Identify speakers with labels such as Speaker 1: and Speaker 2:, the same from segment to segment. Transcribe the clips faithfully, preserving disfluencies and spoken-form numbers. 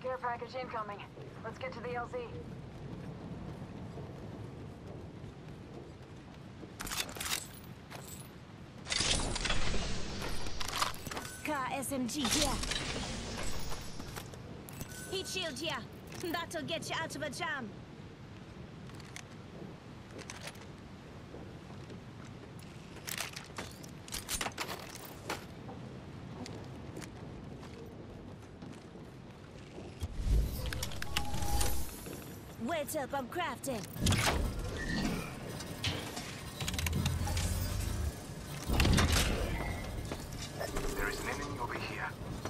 Speaker 1: Care package incoming. Let's get to the L Z.
Speaker 2: Car S M G here. Heat shield here. That'll get you out of a jam. Wait up, I'm crafting.
Speaker 3: There is an enemy over here.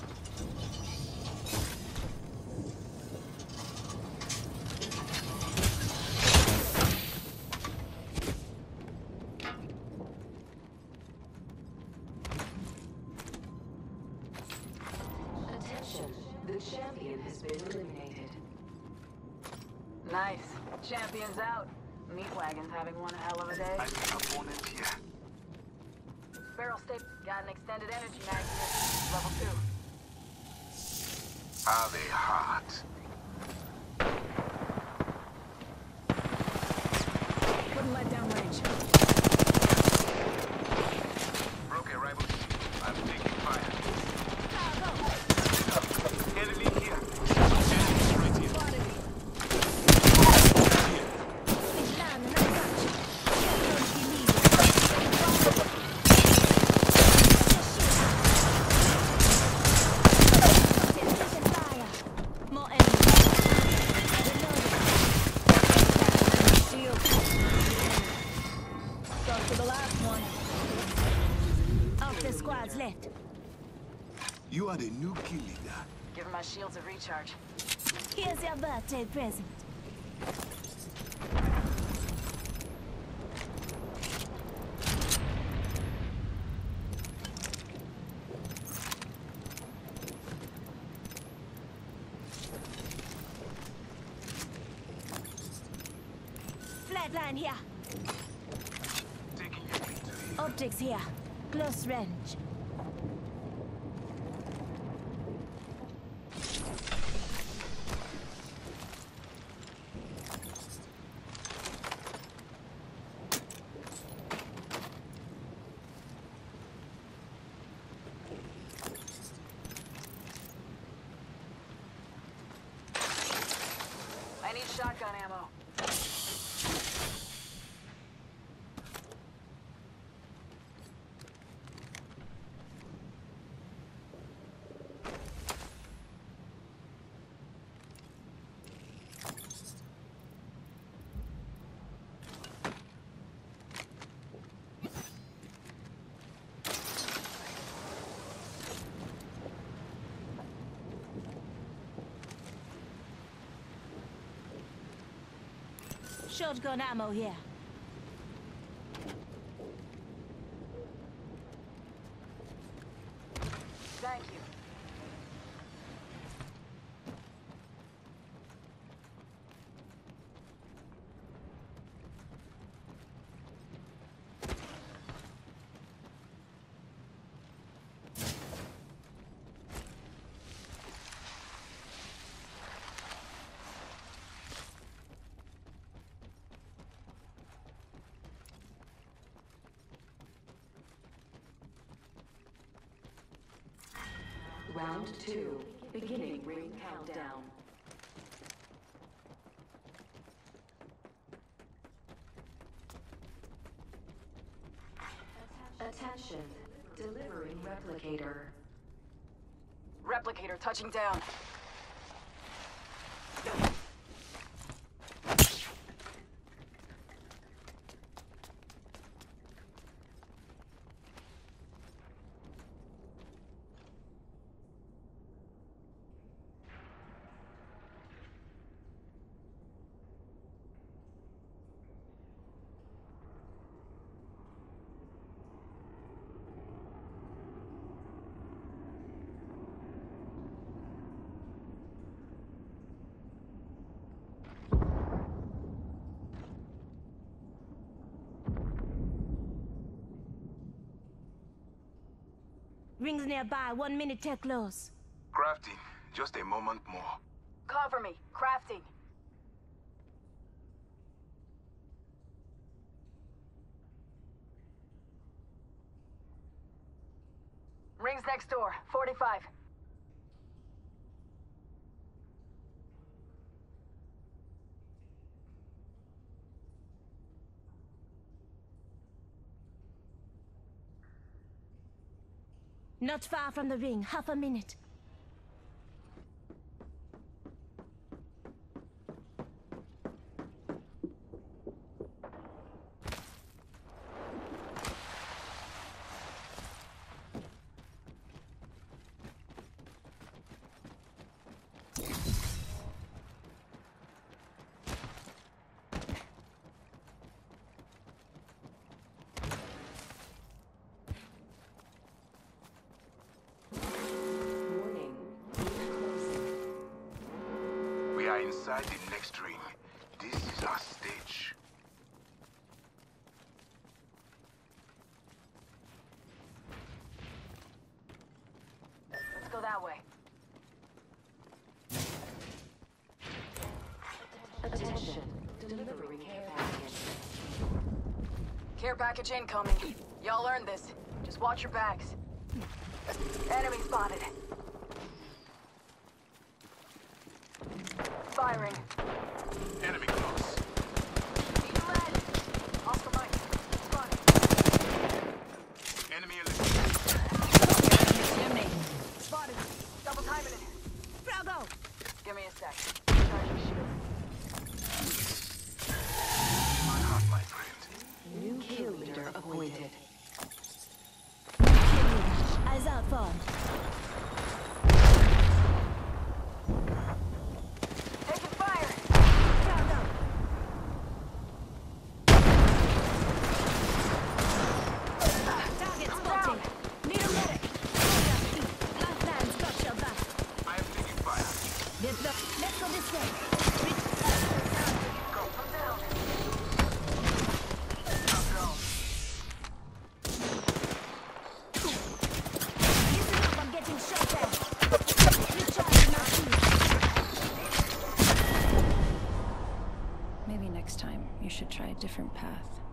Speaker 4: Attention, the champion has been eliminated.
Speaker 1: Nice. Champion's out. Meat Wagon's having one hell of a day.
Speaker 3: I see opponent here.
Speaker 1: Barrel stay. Got an extended energy mag here. Level two.
Speaker 3: Are they hot?
Speaker 1: Wouldn't let down range.
Speaker 3: Broke a rival. I'm taking fire. Enemy here. Enemy right here.
Speaker 2: Left.
Speaker 5: You are the new kill leader.
Speaker 1: Give my shields a recharge.
Speaker 2: Here's your birthday present. Flatline here.
Speaker 3: Taking your victory.
Speaker 2: Optics here. Close range.
Speaker 1: I need shotgun ammo.
Speaker 2: Shotgun ammo here.
Speaker 1: Thank you.
Speaker 4: Round two, beginning ring countdown. Attention, delivering replicator.
Speaker 1: Replicator touching down.
Speaker 2: Rings nearby, one minute till close.
Speaker 3: Crafting. Just a moment more.
Speaker 1: Cover me. Crafting. Rings next door. forty-five.
Speaker 2: Not far from the ring. Half a minute.
Speaker 5: We are inside the next ring. This is our stage.
Speaker 1: Let's go that way.
Speaker 4: Attention. Delivering care package.
Speaker 1: Care package incoming. Y'all earned this. Just watch your backs. Enemy spotted. Firing.
Speaker 3: Enemy close.
Speaker 1: Need a lead. Oscar Mike. Spotted.
Speaker 3: Enemy eliminated.
Speaker 1: Spotted. Double timing it.
Speaker 2: Froggo!
Speaker 1: Give me a sec. Charging shield.
Speaker 5: My heart, my friend.
Speaker 4: New kill leader appointed.
Speaker 2: Eyes out for.
Speaker 1: Taking fire.
Speaker 2: Froggo! Target spotted. Need a medic. Lifelines got your back.
Speaker 3: I am taking fire.
Speaker 2: Get the. Let's go this way.
Speaker 1: Go. I'm down.
Speaker 2: Listen up, I'm getting shot at. Recharging my shield.
Speaker 6: Maybe next time you should try a different path.